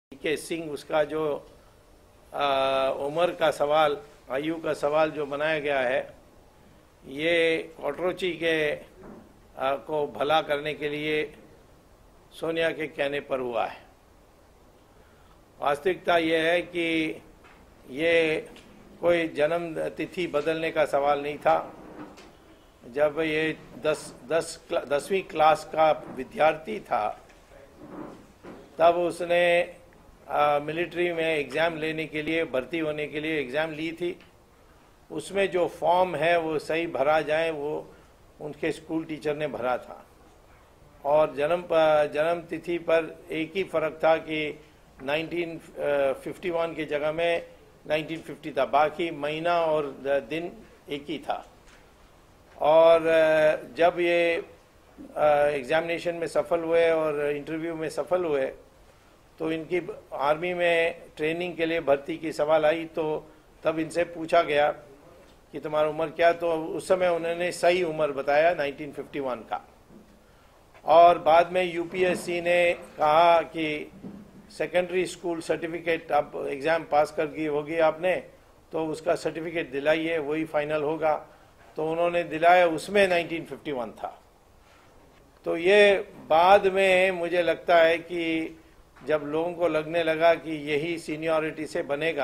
के सिंह उसका जो उम्र का सवाल, आयु का सवाल जो बनाया गया है, ये कोटरोची के को भला करने के लिए सोनिया के कहने पर हुआ है। वास्तविकता ये है कि ये कोई जन्म तिथि बदलने का सवाल नहीं था। जब ये 10वीं क्लास का विद्यार्थी था तब उसने मिलिट्री में एग्ज़ाम लेने के लिए, भर्ती होने के लिए एग्ज़ाम ली थी। उसमें जो फॉर्म है वो सही भरा जाए, वो उनके स्कूल टीचर ने भरा था। और जन्म तिथि पर एक ही फ़र्क था कि 1951 की जगह में 1950 था, बाकी महीना और दिन एक ही था। और जब ये एग्ज़ामिनेशन में सफल हुए और इंटरव्यू में सफल हुए तो इनकी आर्मी में ट्रेनिंग के लिए भर्ती की सवाल आई, तो तब इनसे पूछा गया कि तुम्हारा उम्र क्या, तो उस समय उन्होंने सही उम्र बताया 1951 का। और बाद में यूपीएससी ने कहा कि सेकेंडरी स्कूल सर्टिफिकेट, आप एग्ज़ाम पास कर गई होगी आपने, तो उसका सर्टिफिकेट दिलाइए, वही फाइनल होगा। तो उन्होंने दिलाया, उसमें 1951 था। तो ये बाद में मुझे लगता है कि जब लोगों को लगने लगा कि यही सीनियरिटी से बनेगा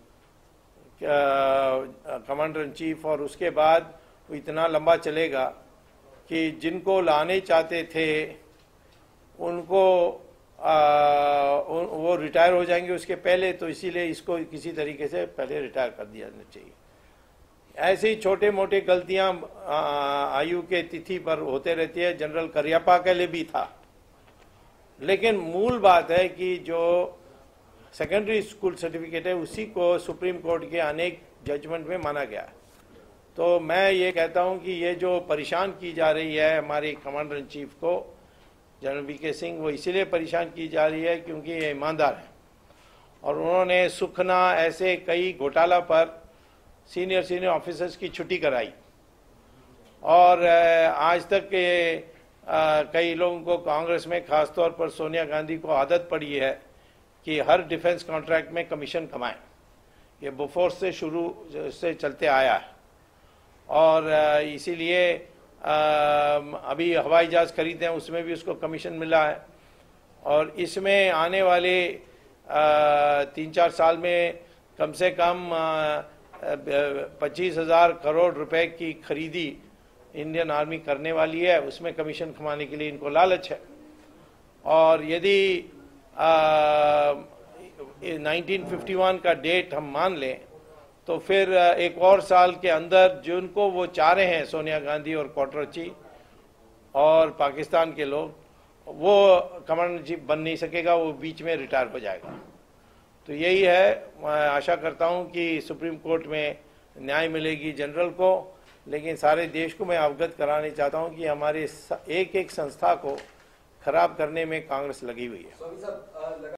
कमांडर इन चीफ, और उसके बाद वो इतना लंबा चलेगा कि जिनको लाने चाहते थे उनको वो रिटायर हो जाएंगे उसके पहले, तो इसीलिए इसको किसी तरीके से पहले रिटायर कर दिया जाना चाहिए। ऐसी छोटे मोटे गलतियां आयु के तिथि पर होते रहती है। जनरल करियप्पा के लिए भी था, लेकिन मूल बात है कि जो सेकेंडरी स्कूल सर्टिफिकेट है उसी को सुप्रीम कोर्ट के अनेक जजमेंट में माना गया है। तो मैं ये कहता हूं कि ये जो परेशान की जा रही है हमारे कमांडर इन चीफ को, जनरल वीके सिंह, वो इसीलिए परेशान की जा रही है क्योंकि ये ईमानदार है और उन्होंने सुखना ऐसे कई घोटाला पर सीनियर ऑफिसर्स की छुट्टी कराई। और आज तक के कई लोगों को कांग्रेस में, खासतौर पर सोनिया गांधी को आदत पड़ी है कि हर डिफेंस कॉन्ट्रैक्ट में कमीशन कमाएं। ये बोफोर्स से शुरू से चलते आया है और इसीलिए अभी हवाई जहाज खरीदे हैं उसमें भी उसको कमीशन मिला है। और इसमें आने वाले 3-4 साल में कम से कम 25,000 करोड़ रुपए की खरीदी इंडियन आर्मी करने वाली है, उसमें कमीशन कमाने के लिए इनको लालच है। और यदि 1951 का डेट हम मान लें तो फिर एक और साल के अंदर जिनको वो चाह रहे हैं, सोनिया गांधी और कोटरोची और पाकिस्तान के लोग, वो कमांडर चीफ बन नहीं सकेगा, वो बीच में रिटायर हो जाएगा। तो यही है, मैं आशा करता हूं कि सुप्रीम कोर्ट में न्याय मिलेगी जनरल को, लेकिन सारे देश को मैं अवगत कराने चाहता हूं कि हमारे एक एक संस्था को खराब करने में कांग्रेस लगी हुई है।